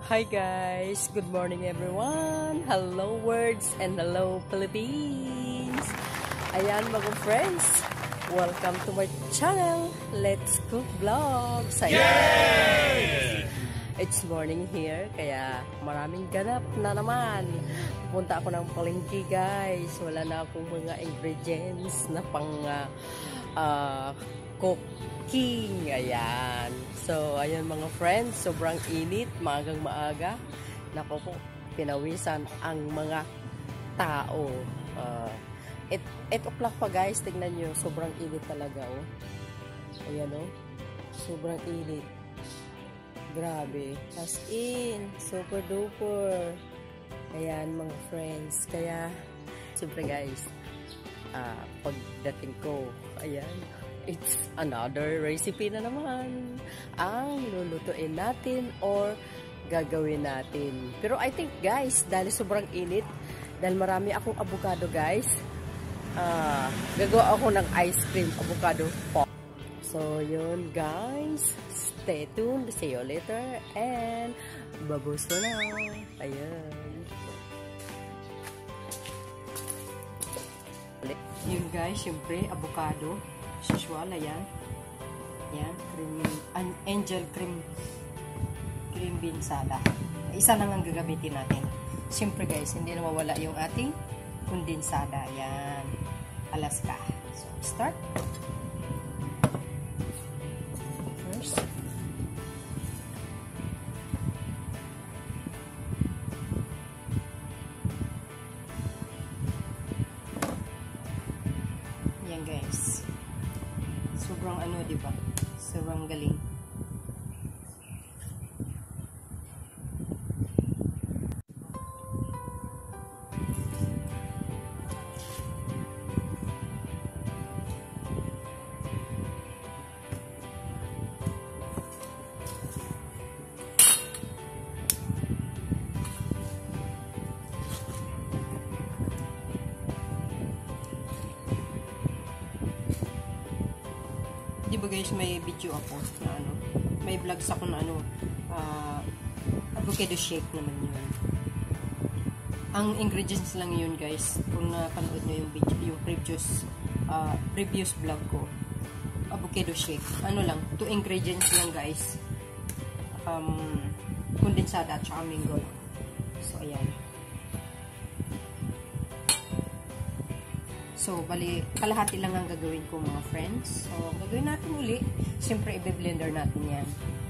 Hi guys! Good morning everyone! Hello words and hello Philippines! Ayan mga friends! Welcome to my channel! Let's Cook Vlogs! Ayan! It's morning here, kaya maraming ganap na naman. Punta ako ng palengke guys. Wala na akong mga ingredients na pang cooking. Ayan. So, ayan mga friends. Sobrang init. Maagang maaga. Nako po, pinawisan ang mga tao. 8 o'clock pa guys. Tignan nyo. Sobrang init talaga. Oh. Ayan oh. Sobrang init. Grabe. As in. Super duper. Ayan mga friends. Kaya, siyempre guys, pagdating ko, ayan, it's another recipe na naman ang lulutuin natin or gagawin natin. Pero I think guys, dahil sobrang init, dahil marami akong avocado guys, gagawa ako ng ice cream avocado pop. So yun guys, stay tuned, see you later, and babos ko na. Ayan. Yun guys, syempre avocado. Usual, ayan. Ayan, angel cream binsada. Isa lang ang gagamitin natin. Siyempre guys, hindi na mawala yung ating kondensada. Ayan. Alaska. So, start. First. Ayan guys. Sobrang diba? Sobrang galing. Diba guys, may video ako na may vlogs ako na avocado shake naman yun. Ang ingredients lang yun guys, kung napanood nyo yung video, yung previous vlog ko, avocado shake. Lang, 2 ingredients lang guys, kondensada at saka mango lang. So ayan. So, bali, kalahati lang ang gagawin ko mga friends. So, gagawin natin uli. Siyempre, i-blender natin yan.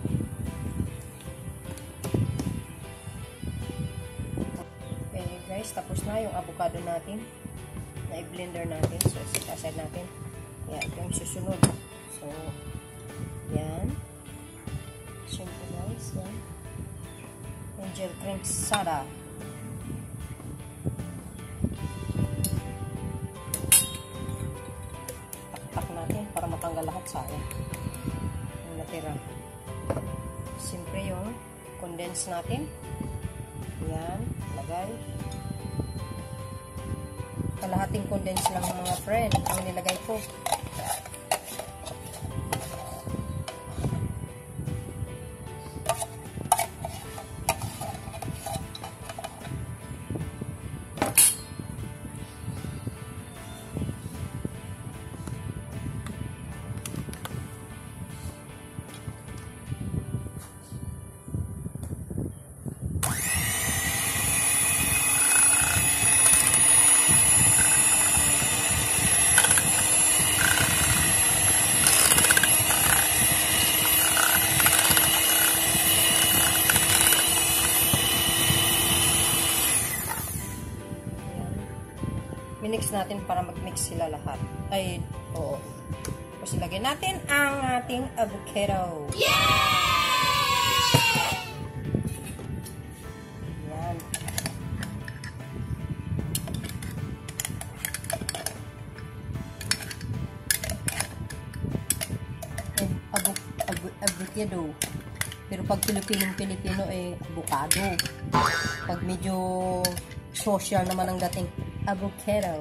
Okay guys, tapos na yung avocado natin. Na i-blender natin. So, set natin. Kaya, ito yung susunod. So, yan. Siyempre guys, yan. Angel cream soda. Para matanggal lahat sayang yung natira. Siyempre yung condense natin. Yan, lagay. Kalahating condense lang mga friend ang nilagay ko. Minix natin para mag-mix sila lahat. Ay, oo. Tapos ilagay natin ang ating avocado. Yeah! Yan. Avocado. Pero pag Pilipino avocado. Pag medyo social naman ang dating, avocado.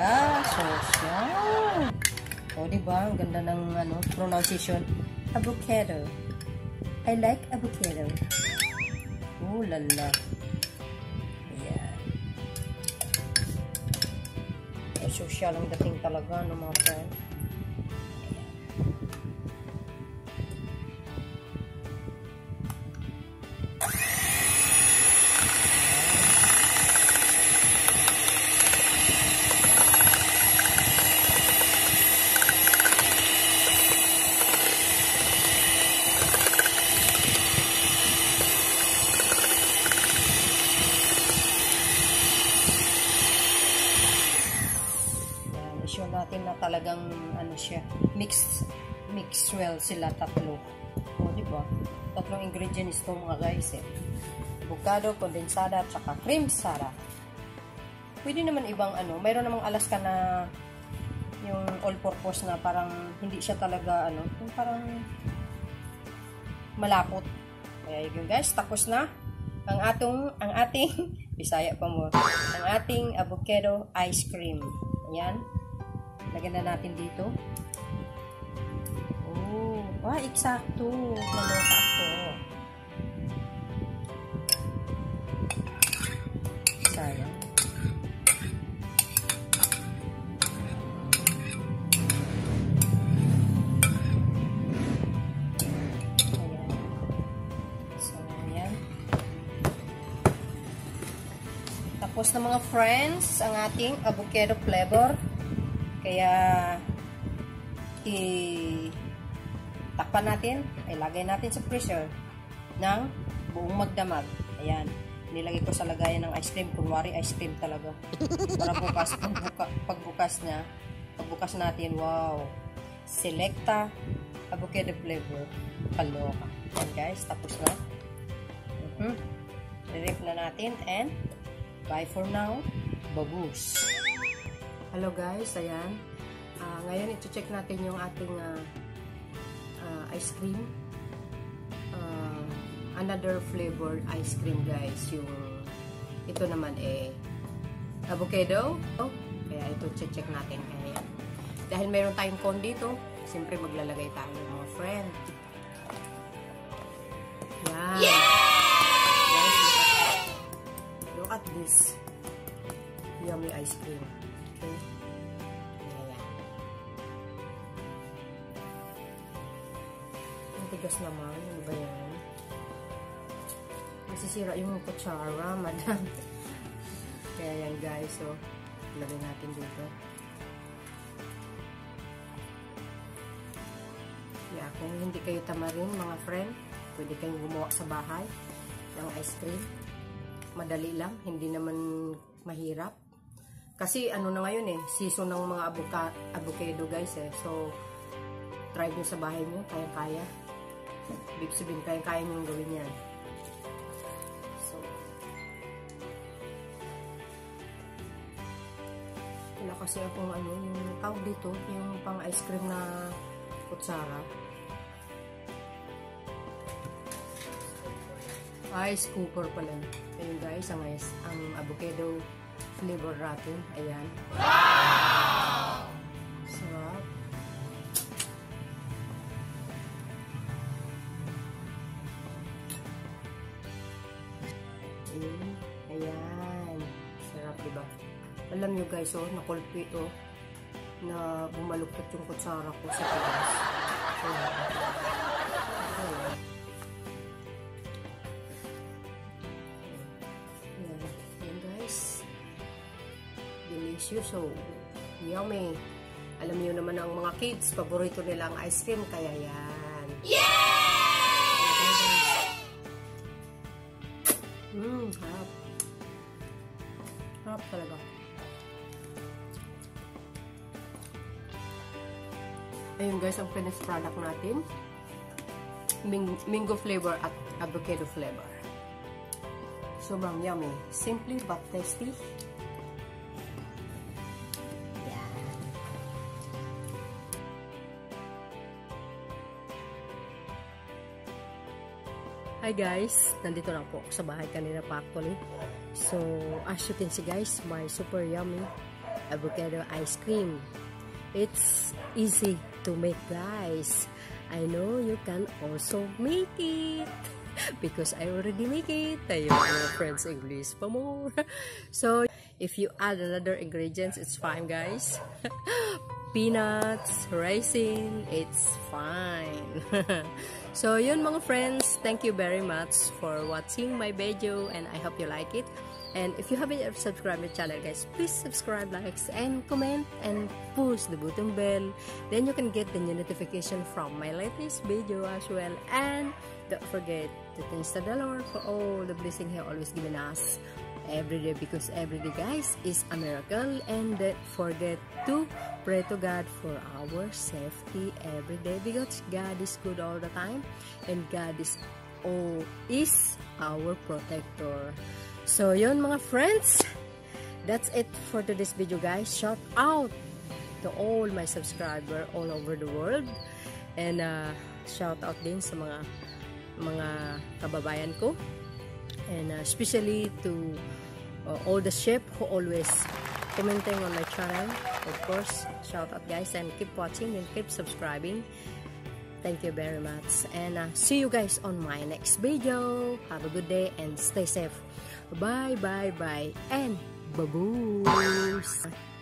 Social. O, diba? Ang ganda ng pronunciation. Avocado. I like avocado. Oh, lala. Ayan. Social ang dating talaga ng mga friend. Sure natin na talagang ano siya, mix well sila tatlo. O, di ba? Tatlong ingredients to mga guys eh. Avocado, kondensada, at saka cream sada. Pwede naman ibang ano, mayroon namang Alaska na yung all-purpose na parang hindi siya talaga ano, yung parang malapot. Kaya yun guys, tapos na ang ating Bisaya pa mo. Ang ating avocado ice cream. Ayan. Lagyan na natin dito. Oh, eksakto. Naloka ako. Sayang. Ayan. So, ayan. Tapos na mga friends, ang ating avocado flavor. Kaya, takpan natin, ilagay natin sa freezer ng buong magdamag. Ayan, nilagay ko sa lagayan ng ice cream. Kunwari, ice cream talaga. Para bukas, pagbukas natin, wow! Selecta avocado flavor. Kaloka. Ayan guys, tapos na. Rerep na natin and bye for now. Babus! Hello guys, ayan. Ngayon, ito-check natin yung ating ice cream. Another flavored ice cream guys. Ito naman avocado. Kaya ito check natin. Ayan. Dahil mayroon tayong cone dito, siyempre maglalagay tayo mga friend. Yan. Guys, look at this. Yummy ice cream. Okay. Ayan. Ang tigas naman. Ano ba yan? Masisira yung kutsara, madam. Kaya yan guys. So, lagay natin dito. Yeah, kung hindi kayo tamarin mga friend, pwede kayong gumawa sa bahay ng ice cream. Madali lang. Hindi naman mahirap. Kasi ano na ngayon season ng mga avocado guys So, try nyo sa bahay nyo, kaya-kaya. Ibig sabihin, kaya-kaya nyo gawin yan. So, wala kasi akong yung tawag dito, yung pang ice cream na kutsara. Ice cooker pala. Ayun guys, ang avocado flavor natin. Ayan. Wow! Sarap. Ayan. Sarap, diba? Alam nyo guys, nakulpi na bumaluktot yung kutsara ko sa taas. Delicious, so yummy. Alam niyo naman ang mga kids, paborito nila ang ice cream, kaya yan. Harap. Harap talaga. Ayun guys, ang finished product natin. Mango flavor at avocado flavor. Sobrang yummy. Simply but tasty. Hi guys, nandito lang po ako sa bahay kanina pa actually. So, as you can see guys, my super yummy avocado ice cream. It's easy to make guys. I know you can also make it. because I already make it. Tayo mga friends, English pa more. So, if you add another ingredients, it's fine, guys. Peanuts, raisin, it's fine. So, yun mga friends, thank you very much for watching my video and I hope you like it. And if you haven't yet subscribed my channel, guys, please subscribe, likes, and comment, and push the button bell. Then you can get the new notification from my latest video as well. And don't forget to thank the Lord for all the blessing He always given us every day, because every day, guys, is a miracle. And don't forget to pray to God for our safety every day, because God is good all the time, and God is our protector. So, yun mga friends, that's it for today's video, guys. Shout out to all my subscribers all over the world. And shout out din sa mga kababayan ko. And especially to all the chef who always commenting on my channel. Of course, shout out, guys, and keep watching and keep subscribing. Thank you very much. And see you guys on my next video. Have a good day and stay safe. Bye, bye, bye, and baboos!